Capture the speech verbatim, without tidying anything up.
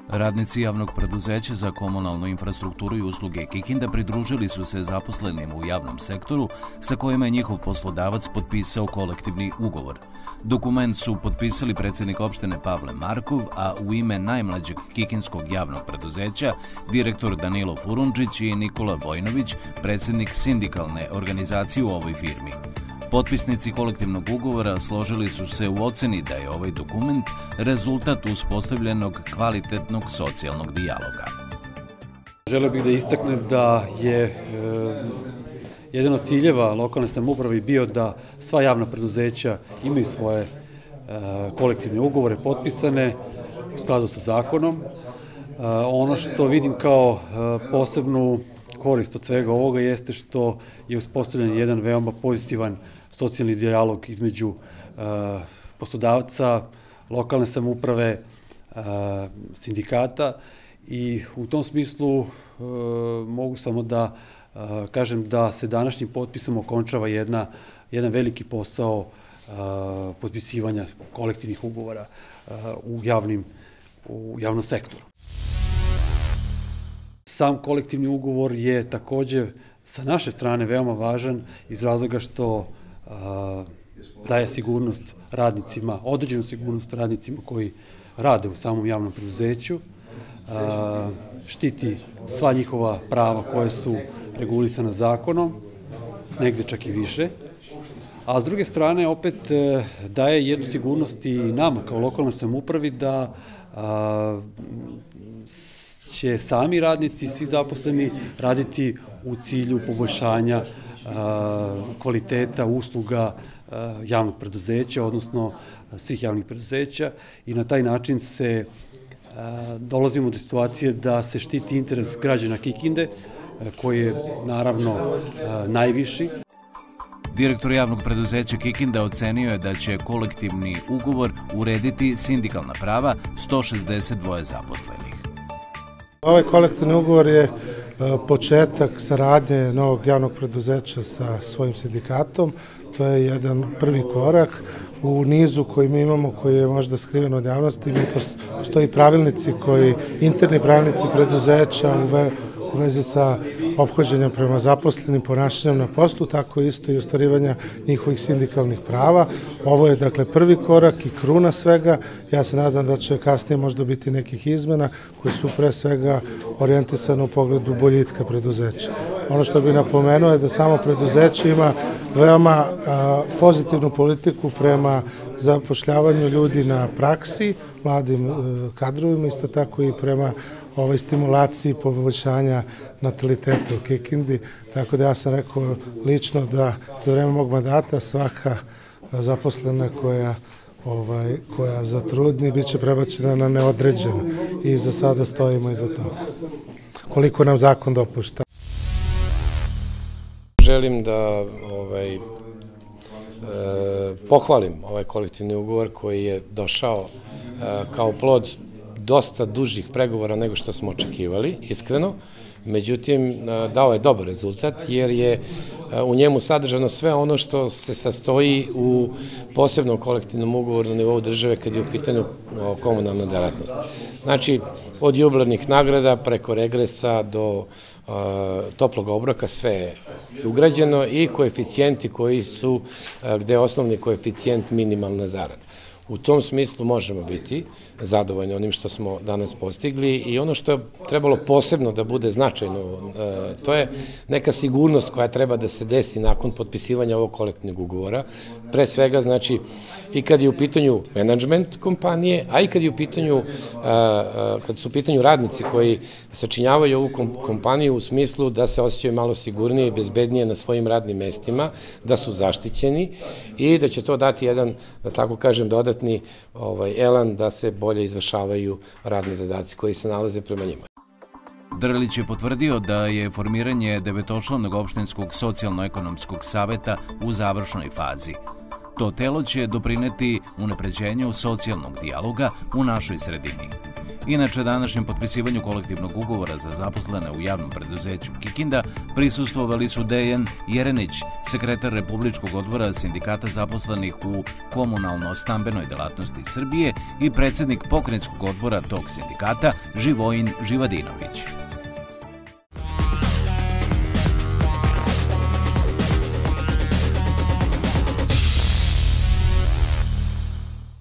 Radnici javnog preduzeća za komunalnu infrastrukturu i usluge Kikinda pridružili su se zaposlenim u javnom sektoru sa kojima je njihov poslodavac potpisao kolektivni ugovor. Dokument su potpisali predsjednik opštine Pavle Markov, a u ime najmlađeg kikinskog javnog preduzeća direktor Danilo Furundžić i Nikola Vojnović, predsjednik sindikalne organizacije u ovoj firmi. Potpisnici kolektivnog ugovora složili su se u oceni da je ovaj dokument rezultat uspostavljenog kvalitetnog socijalnog dijaloga. Želeo bih da istaknem da je e, jedan od ciljeva lokalne samouprave bio da sva javna preduzeća imaju svoje e, kolektivne ugovore potpisane u skladu sa zakonom. E, ono što vidim kao e, posebnu korist od svega ovoga jeste što je uspostavljen jedan veoma pozitivan socijalni dijalog između uh, poslodavca, lokalne samouprave, uh, sindikata i u tom smislu uh, mogu samo da uh, kažem da se današnjim potpisom okončava jedna, jedan veliki posao uh, potpisivanja kolektivnih ugovora uh, u, javnim, u javnom sektoru. Sam kolektivni ugovor je takođe sa naše strane veoma važan iz razloga što a, daje sigurnost radnicima, određenu sigurnost radnicima koji rade u samom javnom preduzeću, a, štiti sva njihova prava koje su regulisana zakonom, negde čak i više, a s druge strane opet e, daje jednu sigurnost i nama kao lokalnoj samoupravi da a, će sami radnici, svi zaposleni raditi u cilju poboljšanja a, kvaliteta usluga a, javnog preduzeća, odnosno a, svih javnih preduzeća i na taj način se a, dolazimo do situacije da se štiti interes građana Kikinde, a, koji je naravno a, najviši. Direktor javnog preduzeća Kikinda ocenio je da će kolektivni ugovor urediti sindikalna prava sto šezdeset dva zaposlenih. Ovaj kolektivni ugovor je početak saradnje novog javnog preduzeća sa svojim sindikatom. To je jedan prvi korak u nizu koji mi imamo, koji je možda skriven od javnosti. Mi postoji pravilnici koji, interni pravilnici preduzeća u, ve, u vezi sa ophođenjem prema zaposlenim, ponašanjem na poslu, tako isto i ostvarivanja njihovih sindikalnih prava. Ovo je dakle prvi korak i kruna svega. Ja se nadam da će kasnije možda biti nekih izmena koji su pre svega orijentisane u pogledu boljitka preduzeća. Ono što bih napomenuo je da samo preduzeće ima veoma a, pozitivnu politiku prema zapošljavanju ljudi na praksi, mladim a, kadrovima, isto tako i prema ovoj stimulaciji poboljšanja nataliteta u Kikindi. Tako da ja sam rekao lično da za vreme mog mandata svaka zaposlena koja ovaj, koja zatrudni bit će prebačena na neodređeno i za sada stojimo iza toga. Koliko nam zakon dopušta. Želim da ovaj, e, pohvalim ovaj kolektivni ugovor koji je došao e, kao plod dosta dužih pregovora nego što smo očekivali, iskreno. Međutim, dao je dobar rezultat jer je u njemu sadržano sve ono što se sastoji u posebnom kolektivnom ugovoru na nivou države kad je u pitanju komunalna delatnost. Znači, od jubilarnih nagrada preko regresa do toplog obroka sve je ugrađeno i koeficijenti koji su, gde je osnovni koeficijent minimalna zarada. U tom smislu možemo biti zadovoljni onim što smo danas postigli i ono što je trebalo posebno da bude značajno, to je neka sigurnost koja treba da se desi nakon potpisivanja ovog kolektivnog ugovora. Pre svega, znači, i kad je u pitanju menadžment kompanije, a i kad je u pitanju, kad su u pitanju radnici koji sačinjavaju ovu kompaniju u smislu da se osjećaju malo sigurnije i bezbednije na svojim radnim mestima, da su zaštićeni i da će to dati jedan, da tako kažem, dodatni ovaj, elan da se bolje izvršavaju radni zadaci koji se nalaze prema njima. Drlić je potvrdio da je formiranje devetočlanog opštinskog socijalno-ekonomskog saveta u završnoj fazi. To telo će doprineti unapređenju socijalnog dijaloga u našoj sredini. Inače, današnjem potpisivanju kolektivnog ugovora za zaposlene u javnom preduzeću Kikinda prisustvovali su Dejan Jerenić, sekretar Republičkog odbora sindikata zaposlenih u komunalno-stambenoj delatnosti Srbije i predsednik pokrajinskog odbora tog sindikata Živojin Živadinović.